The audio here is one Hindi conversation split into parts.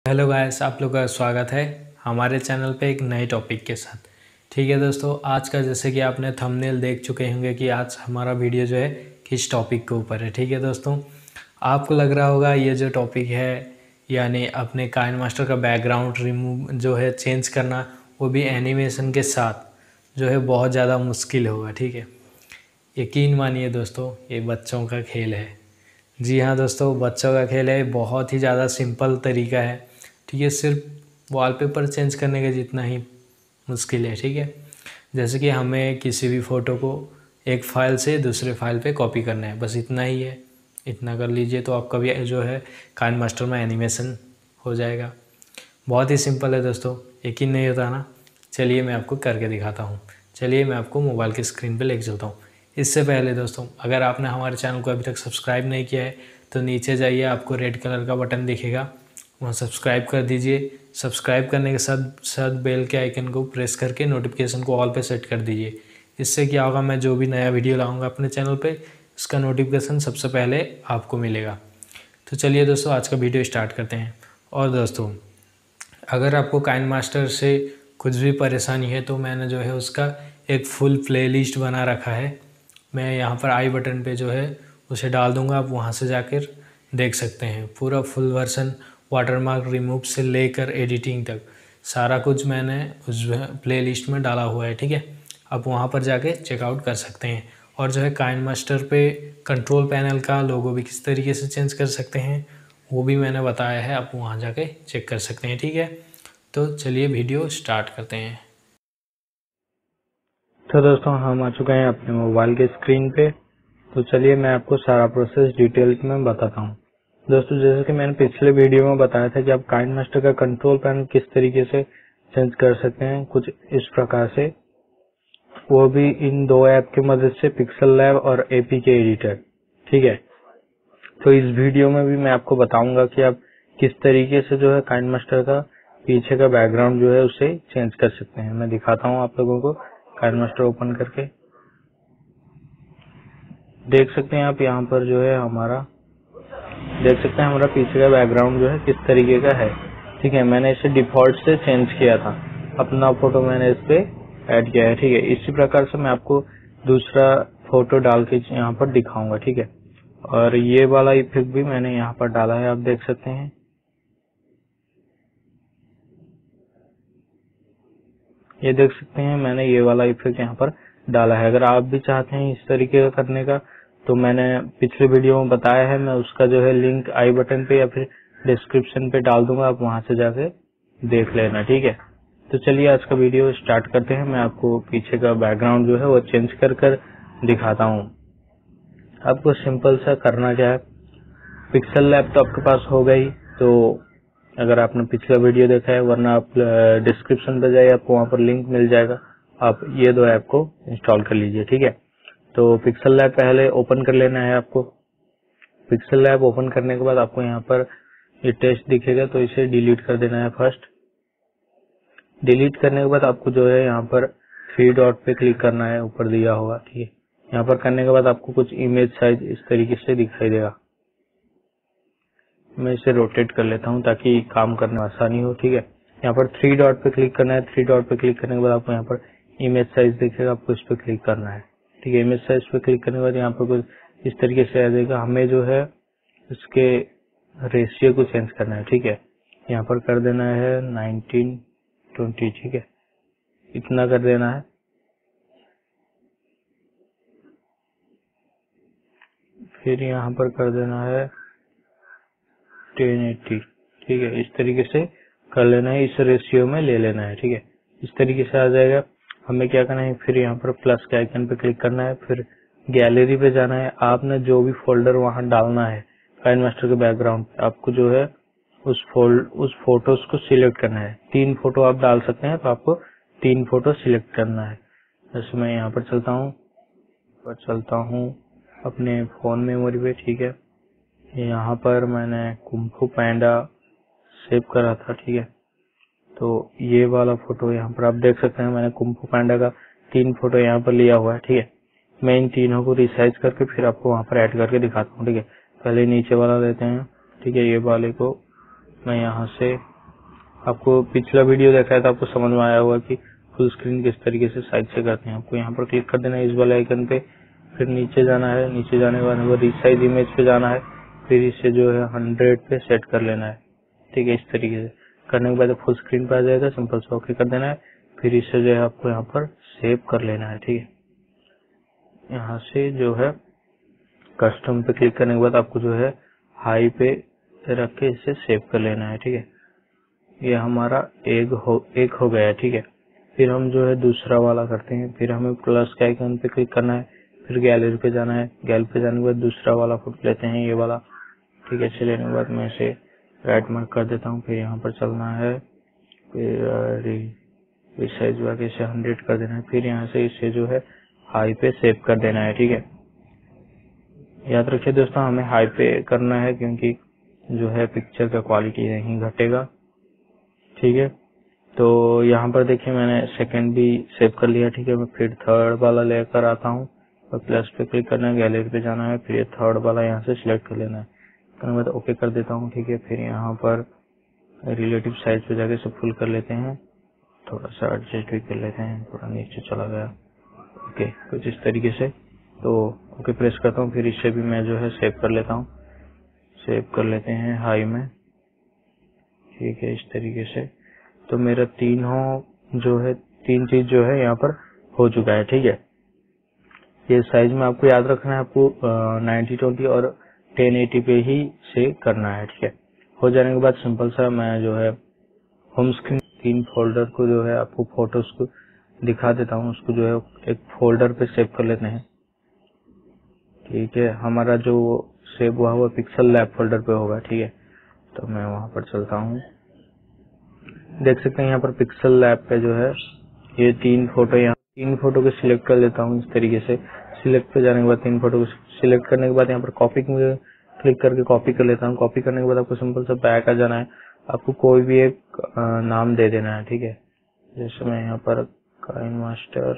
हेलो गाइस, आप लोग का स्वागत है हमारे चैनल पे एक नए टॉपिक के साथ। ठीक है दोस्तों, आज का जैसे कि आपने थंबनेल देख चुके होंगे कि आज हमारा वीडियो जो है किस टॉपिक के ऊपर है। ठीक है दोस्तों, आपको लग रहा होगा ये जो टॉपिक है यानी अपने काइनमास्टर का बैकग्राउंड रिमूव जो है चेंज करना, वो भी एनिमेशन के साथ जो है बहुत ज़्यादा मुश्किल होगा। ठीक है, यकीन मानिए दोस्तों, ये बच्चों का खेल है। जी हाँ दोस्तों, बच्चों का खेल है, बहुत ही ज़्यादा सिंपल तरीका है। ठीक है, सिर्फ वॉलपेपर चेंज करने का जितना ही मुश्किल है। ठीक है, जैसे कि हमें किसी भी फ़ोटो को एक फ़ाइल से दूसरे फाइल पे कॉपी करना है, बस इतना ही है। इतना कर लीजिए तो आपका भी जो है काइनमास्टर में एनिमेशन हो जाएगा। बहुत ही सिंपल है दोस्तों, यकीन नहीं होता ना। चलिए मैं आपको करके दिखाता हूँ। चलिए मैं आपको मोबाइल की स्क्रीन पे लेके चलता हूँ। इससे पहले दोस्तों, अगर आपने हमारे चैनल को अभी तक सब्सक्राइब नहीं किया है तो नीचे जाइए, आपको रेड कलर का बटन दिखेगा, वहाँ सब्सक्राइब कर दीजिए। सब्सक्राइब करने के साथ साथ बेल के आइकन को प्रेस करके नोटिफिकेशन को ऑल पे सेट कर दीजिए। इससे क्या होगा, मैं जो भी नया वीडियो लाऊंगा अपने चैनल पे, उसका नोटिफिकेशन सबसे पहले आपको मिलेगा। तो चलिए दोस्तों, आज का वीडियो स्टार्ट करते हैं। और दोस्तों, अगर आपको काइनमास्टर से कुछ भी परेशानी है तो मैंने जो है उसका एक फुल प्लेलिस्ट बना रखा है। मैं यहाँ पर आई बटन पे जो है उसे डाल दूँगा, आप वहाँ से जाकर देख सकते हैं। पूरा फुल वर्जन वाटरमार्क रिमूव से लेकर एडिटिंग तक सारा कुछ मैंने उस प्लेलिस्ट में डाला हुआ है। ठीक है, आप वहाँ पर जाके चेकआउट कर सकते हैं। और जो है काइनमास्टर पे कंट्रोल पैनल का लोगो भी किस तरीके से चेंज कर सकते हैं वो भी मैंने बताया है, आप वहाँ जाके चेक कर सकते हैं। ठीक है, तो चलिए वीडियो स्टार्ट करते हैं। तो दोस्तों, हम आ चुके हैं अपने मोबाइल के स्क्रीन पे। तो चलिए मैं आपको सारा प्रोसेस डिटेल में बताता हूँ। दोस्तों, जैसे कि मैंने पिछले वीडियो में बताया था कि आप काइनमास्टर का कंट्रोल पैनल किस तरीके से चेंज कर सकते हैं, कुछ इस प्रकार से, वो भी इन दो ऐप की मदद से, पिक्सल लैब और एपीके एडिटर। ठीक है, तो इस वीडियो में भी मैं आपको बताऊंगा कि आप किस तरीके से जो है काइनमास्टर का पीछे का बैकग्राउंड जो है उसे चेंज कर सकते हैं। मैं दिखाता हूँ आप लोगों को काइनमास्टर ओपन करके। देख सकते हैं आप यहाँ पर जो है देख सकते हैं हमारा पीछे का बैकग्राउंड जो है किस तरीके का है। ठीक है, मैंने इसे डिफॉल्ट से चेंज किया था, अपना फोटो मैंने इस पे ऐड किया है। ठीक है, इसी प्रकार से मैं आपको दूसरा फोटो डाल के यहाँ पर दिखाऊंगा। ठीक है, और ये वाला इफेक्ट भी मैंने यहाँ पर डाला है, आप देख सकते हैं। ये देख सकते हैं मैंने ये वाला इफेक्ट यहाँ पर डाला है। अगर आप भी चाहते हैं इस तरीके का करने का तो मैंने पिछले वीडियो में बताया है, मैं उसका जो है लिंक आई बटन पे या फिर डिस्क्रिप्शन पे डाल दूंगा, आप वहां से जाके देख लेना। ठीक है, तो चलिए आज का वीडियो स्टार्ट करते हैं। मैं आपको पीछे का बैकग्राउंड जो है वो चेंज कर कर दिखाता हूँ। आपको सिंपल सा करना क्या है, पिक्सल लैब तो आपके पास होगा ही, तो अगर आपने पिछला वीडियो देखा है, वरना आप डिस्क्रिप्शन पे जाइए, आपको वहाँ पर लिंक मिल जाएगा, आप ये दो ऐप को इंस्टॉल कर लीजिए। ठीक है, तो पिक्सल लैब पहले ओपन कर लेना है आपको। पिक्सल लैब ओपन करने के बाद आपको यहाँ पर ये टेस्ट दिखेगा, तो इसे डिलीट कर देना है फर्स्ट। डिलीट करने के बाद आपको जो है यहाँ पर थ्री डॉट पे क्लिक करना है, ऊपर दिया होगा। ठीक है, यहाँ पर करने के बाद आपको कुछ इमेज साइज इस तरीके से दिखाई देगा। मैं इसे रोटेट कर लेता हूँ ताकि काम करने में आसानी हो। ठीक है, यहाँ पर थ्री डॉट पे क्लिक करना है। थ्री डॉट पे क्लिक करने के बाद आपको यहाँ पर इमेज साइज दिखेगा, आपको इस पे क्लिक करना है। ठीक है, इमेज साइज पे क्लिक करने के बाद यहाँ पर कुछ इस तरीके से आ जाएगा। हमें जो है इसके रेशियो को चेंज करना है। ठीक है, यहाँ पर कर देना है 19:20। ठीक है, इतना कर देना है। फिर यहाँ पर कर देना है 1080। ठीक है, इस तरीके से कर लेना है, इस रेशियो में ले लेना है। ठीक है, इस तरीके से आ जाएगा। हमें क्या करना है, फिर यहाँ पर प्लस के आइकन पे क्लिक करना है, फिर गैलरी पे जाना है। आपने जो भी फोल्डर वहां डालना है काइनमास्टर के बैकग्राउंड पे, आपको जो है उस फोटोज को सिलेक्ट करना है। 3 फोटो आप डाल सकते हैं, तो आपको 3 फोटो सिलेक्ट करना है। जैसे मैं यहाँ पर चलता हूँ अपने फोन मेमोरी पे। ठीक है, यहाँ पर मैंने कुंफू पैंडा सेव करा था। ठीक है, तो ये वाला फोटो यहाँ पर आप देख सकते हैं, मैंने कुंफू पैंडा का 3 फोटो यहाँ पर लिया हुआ है। ठीक है, मैं इन तीनों को रिसाइज करके फिर आपको वहाँ पर ऐड करके दिखाता हूँ। ठीक है, पहले नीचे वाला लेते हैं। ठीक है, ये वाले को मैं यहाँ से आपको पिछला वीडियो देखा है तो आपको समझ में आया होगा कि फुल स्क्रीन किस तरीके से साइड से करते हैं। आपको यहाँ पर क्लिक कर देना है इस वाले आइकन पे, फिर नीचे जाना है, नीचे जाने के बाद रिसाइज इमेज पे जाना है, फिर इसे जो है 100 पे सेट कर लेना है। ठीक है, इस तरीके से करने के बाद फुल स्क्रीन पे आ जाएगा, सिंपल से ओके कर देना है। फिर इसे जो है आपको यहाँ पर सेव कर लेना है। ठीक है, यहाँ से जो है कस्टम पे क्लिक करने के बाद आपको जो है हाई पे रख के इसे सेव कर लेना है। ठीक है, ये हमारा एक हो गया है। ठीक है, फिर हम जो है दूसरा वाला करते हैं। फिर हमें प्लस के आइकन पे क्लिक करना है, फिर गैलरी पे जाना है। गैलरी पे जाने के बाद दूसरा वाला फोटो लेते हैं, ये वाला। ठीक है, इसे लेने के बाद मैं इसे राइट मार्क कर देता हूँ। फिर यहाँ पर चलना है, फिर साइज वाके इसे 100 कर देना है। फिर यहाँ से इसे जो है हाई पे सेव कर देना है। ठीक है, याद रखिए दोस्तों, हमें हाई पे करना है क्योंकि जो है पिक्चर का क्वालिटी नहीं घटेगा। ठीक है, तो यहाँ पर देखिए मैंने सेकंड भी सेव कर लिया। ठीक है, मैं फिर थर्ड वाला लेकर आता हूँ और प्लस पे क्लिक करना है, गैलरी पे जाना है, फिर ये थर्ड वाला यहाँ से सिलेक्ट कर लेना है। करने के बाद ओके कर देता हूँ। ठीक है, फिर यहाँ पर रिलेटिव साइज पे जाके सब फुल कर लेते हैं, थोड़ा सा एडजस्ट भी कर लेते हैं, थोड़ा नीचे चला गया। ओके, कुछ इस तरीके से। तो ओके प्रेस करता हूँ, फिर इसे भी मैं जो है सेव कर लेता हूँ। सेव कर लेते हैं हाई में। ठीक है, इस तरीके से। तो मेरा तीन चीज जो है यहाँ पर हो चुका है। ठीक है, ये साइज में आपको याद रखना है, आपको 90-20 और 1080 पे ही से करना है। ठीक है, हो जाने के बाद सिंपल सा मैं जो है होम स्क्रीन 3 फोल्डर को जो है आपको फोटोज को दिखा देता हूँ, उसको जो है एक फोल्डर पे सेव कर लेते हैं। ठीक है, हमारा जो सेव हुआ हुआ पिक्सल लैब फोल्डर पे होगा। ठीक है, तो मैं वहां पर चलता हूँ। देख सकते हैं यहाँ पर पिक्सल लैब पे जो है ये 3 फोटो को सिलेक्ट कर लेता हूँ इस तरीके से। सिलेक्ट पे जाने के बाद 3 फोटो को सिलेक्ट करने के बाद यहाँ पर कॉपी में क्लिक करके कॉपी कर लेता हूँ। कॉपी करने के बाद आपको सिंपल सा बैक आ जाना है, आपको कोई भी एक नाम दे देना है। ठीक है, जैसे मैं यहाँ पर काइन मास्टर,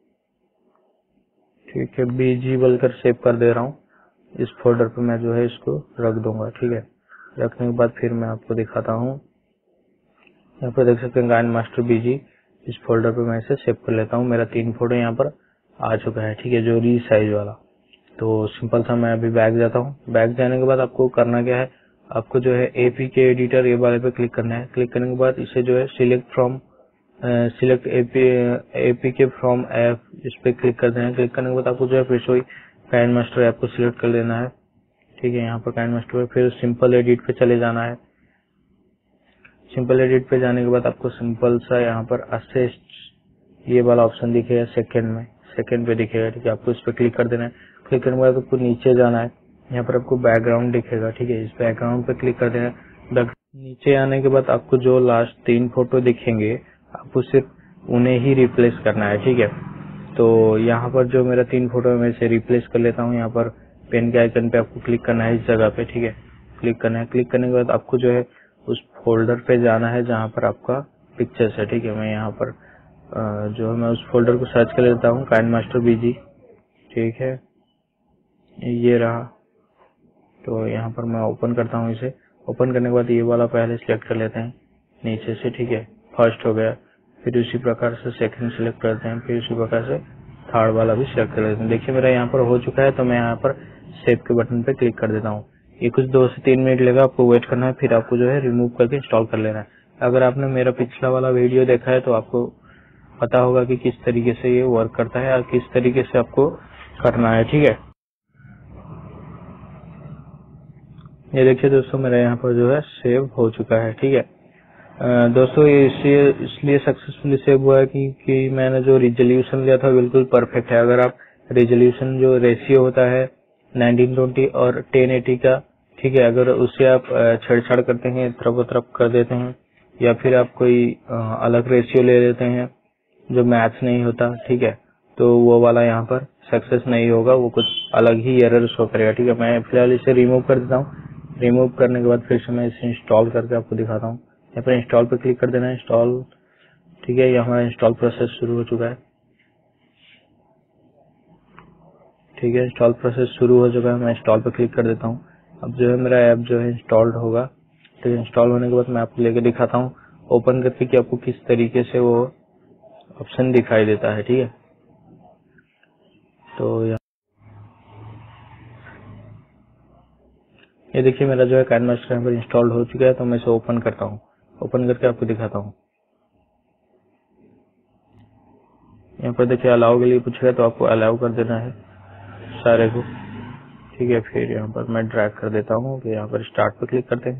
ठीक है, बीजी बोलकर सेव कर दे रहा हूँ। इस फोल्डर पे मैं जो है इसको रख दूंगा। ठीक है, रखने के बाद फिर मैं आपको दिखाता हूँ। यहाँ पर देख सकते हैं काइन मास्टर बीजी, इस फोल्डर पे मैं इसे सेव कर लेता हूँ। मेरा 3 फोटो यहाँ पर आ चुका है। ठीक है, जो रीसाइज वाला। तो सिंपल सा मैं अभी बैक जाता हूँ। बैक जाने के बाद आपको करना क्या है, आपको जो है एपीके एडिटर ये वाले पे क्लिक करना है। क्लिक करने के बाद इसे जो है सिलेक्ट एपीके फ्रॉम ऐप, इस पे क्लिक कर देना है। क्लिक करने के बाद आपको जो है फिर से काइन मास्टर ऐप को सिलेक्ट कर लेना है। ठीक है, यहाँ पर काइन मास्टर, फिर सिंपल एडिट पे चले जाना है। सिंपल एडिट पे जाने के बाद आपको सिंपल सा यहाँ पर असिस्ट ये वाला ऑप्शन दिखेगा, सेकंड पे दिखेगा। ठीक है, आपको इस पे क्लिक कर देना है। क्लिक करने के बाद आपको नीचे जाना है, यहाँ पर आपको बैकग्राउंड दिखेगा। ठीक है, इस बैकग्राउंड पे क्लिक कर देना है। नीचे आने के बाद आपको जो लास्ट 3 फोटो दिखेंगे आपको सिर्फ उन्हें ही रिप्लेस करना है। ठीक है, तो यहाँ पर जो मेरा 3 फोटो है मैं इसे रिप्लेस कर लेता हूँ। यहाँ पर पेन के आइकन पे आपको क्लिक करना है, इस जगह पे। ठीक है, क्लिक करना है। क्लिक करने के बाद आपको जो है उस फोल्डर पे जाना है जहाँ पर आपका पिक्चर्स है। ठीक है, मैं यहाँ पर जो है मैं उस फोल्डर को सर्च कर लेता हूँ, काइन मास्टर बीजी। ठीक है, ये रहा। तो यहाँ पर मैं ओपन करता हूँ इसे। ओपन करने के बाद ये वाला पहले सिलेक्ट कर लेते हैं नीचे से। ठीक है, फर्स्ट हो गया। फिर उसी प्रकार से सेकंड सिलेक्ट करते हैं, फिर उसी प्रकार से थर्ड वाला भी सिलेक्ट कर लेते हैं। देखिए मेरा यहाँ पर हो चुका है, तो मैं यहाँ पर सेव के बटन पे क्लिक कर देता हूँ। ये कुछ 2 से 3 मिनट लेगा, आपको वेट करना है, फिर आपको जो है रिमूव करके इंस्टॉल कर लेना है। अगर आपने मेरा पिछला वाला वीडियो देखा है तो आपको पता होगा कि किस तरीके से ये वर्क करता है और किस तरीके से आपको करना है। ठीक है, ये देखिए दोस्तों मेरा यहाँ पर जो है सेव हो चुका है। ठीक है दोस्तों, ये इसलिए सक्सेसफुली सेव हुआ है कि मैंने जो रिजोल्यूशन लिया था बिल्कुल परफेक्ट है। अगर आप रिजोल्यूशन जो रेशियो होता है 1920 और 1080 का, ठीक है, अगर उससे आप छेड़छाड़ करते हैं, तरफ कर देते हैं, या फिर आप कोई अलग रेशियो ले लेते हैं जो मैच नहीं होता, ठीक है, तो वो वाला यहाँ पर सक्सेस नहीं होगा, वो कुछ अलग ही एरर शो करेगा। ठीक है, मैं फिलहाल इसे रिमूव कर देता हूँ। रिमूव करने के बाद फिर से मैं इसे इंस्टॉल करके आपको दिखाता हूँ। यहाँ पर इंस्टॉल पे क्लिक कर देना है, इंस्टॉल। ठीक है, ये हमारा इंस्टॉल प्रोसेस शुरू हो चुका है। ठीक है, इंस्टॉल प्रोसेस शुरू हो चुका है। मैं इंस्टॉल पे क्लिक कर देता हूँ। अब जो है मेरा ऐप जो है इंस्टॉल्ड होगा। ठीक है, इंस्टॉल होने के बाद मैं आपको लेके दिखाता हूँ ओपन करके कि आपको किस तरीके से वो ऑप्शन दिखाई देता है। ठीक है, तो ये देखिए मेरा जो है काइनमास्टर यहाँ पर इंस्टॉल्ड हो चुका है। तो मैं इसे ओपन करता हूँ, ओपन करके आपको दिखाता हूँ। यहाँ पर देखिए अलाउ के लिए पूछेगा तो आपको अलाउ कर देना है सारे को। ठीक है, फिर यहाँ पर मैं ड्रैग कर देता हूँ कि यहाँ पर स्टार्ट पर क्लिक करते हैं।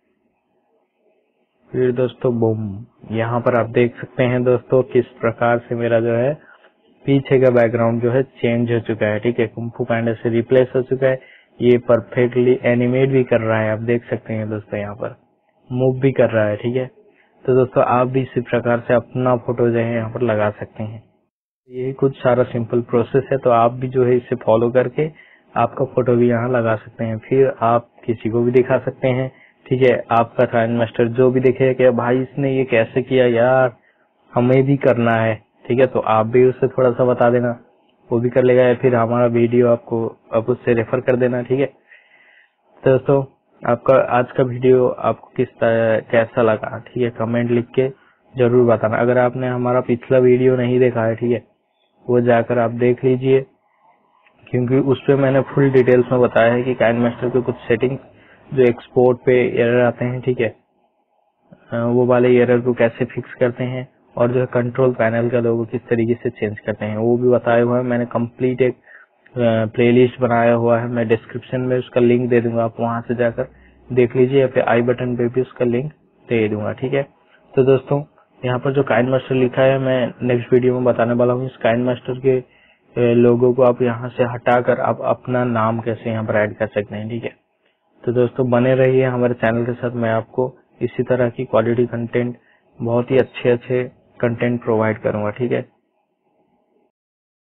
फिर दोस्तों बूम, यहाँ पर आप देख सकते हैं दोस्तों किस प्रकार से मेरा जो है पीछे का बैकग्राउंड जो है चेंज हो चुका है। ठीक है, कुंफू पांडा से रिप्लेस हो चुका है। ये परफेक्टली एनिमेट भी कर रहा है, आप देख सकते हैं दोस्तों, यहाँ पर मूव भी कर रहा है। ठीक है, तो दोस्तों आप भी इसी प्रकार से अपना फोटो जो है यहाँ पर लगा सकते हैं। यही कुछ सारा सिंपल प्रोसेस है, तो आप भी जो है इसे फॉलो करके आपका फोटो भी यहाँ लगा सकते हैं। फिर आप किसी को भी दिखा सकते हैं। ठीक है, आपका काइनमास्टर जो भी देखे कि भाई इसने ये कैसे किया यार, हमें भी करना है। ठीक है, तो आप भी उससे थोड़ा सा बता देना, वो भी कर लेगा, या फिर हमारा वीडियो आपको आप उससे रेफर कर देना। ठीक है, तो दोस्तों आपका आज का वीडियो आपको कैसा लगा, ठीक है, कमेंट लिख के जरूर बताना। अगर आपने हमारा पिछला वीडियो नहीं देखा है, ठीक है, वो जाकर आप देख लीजिए, क्योंकि उस पे मैंने फुल डिटेल्स में बताया है कि काइनमास्टर के कुछ सेटिंग्स जो एक्सपोर्ट पे एरर आते हैं, ठीक है, वो वाले एरर को कैसे फिक्स करते हैं, और जो है कंट्रोल पैनल का लोगो किस तरीके से चेंज करते हैं, वो भी बताया हुआ है। मैंने कंप्लीट एक प्लेलिस्ट बनाया हुआ है, मैं डिस्क्रिप्शन में उसका लिंक दे दूंगा, आप वहां से जाकर देख लीजिए, या फिर आई बटन पे भी उसका लिंक दे दूंगा। ठीक है, तो दोस्तों यहाँ पर जो काइनमास्टर लिखा है मैं नेक्स्ट वीडियो में बताने वाला हूँ। इस काइनमास्टर के लोगो को आप यहाँ से हटाकर आप अपना नाम कैसे यहाँ पर ऐड कर सकते हैं। ठीक है, तो दोस्तों बने रहिए हमारे चैनल के साथ, मैं आपको इसी तरह की क्वालिटी कंटेंट, बहुत ही अच्छे कंटेंट प्रोवाइड करूंगा। ठीक है,